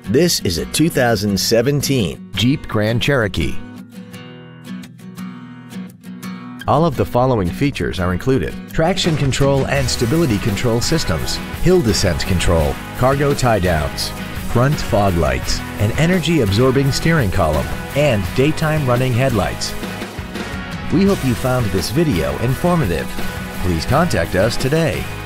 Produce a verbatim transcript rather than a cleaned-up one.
This is a two thousand seventeen Jeep Grand Cherokee. All of the following features are included: traction control and stability control systems, hill descent control, cargo tie-downs, front fog lights, an energy-absorbing steering column, and daytime running headlights. We hope you found this video informative. Please contact us today.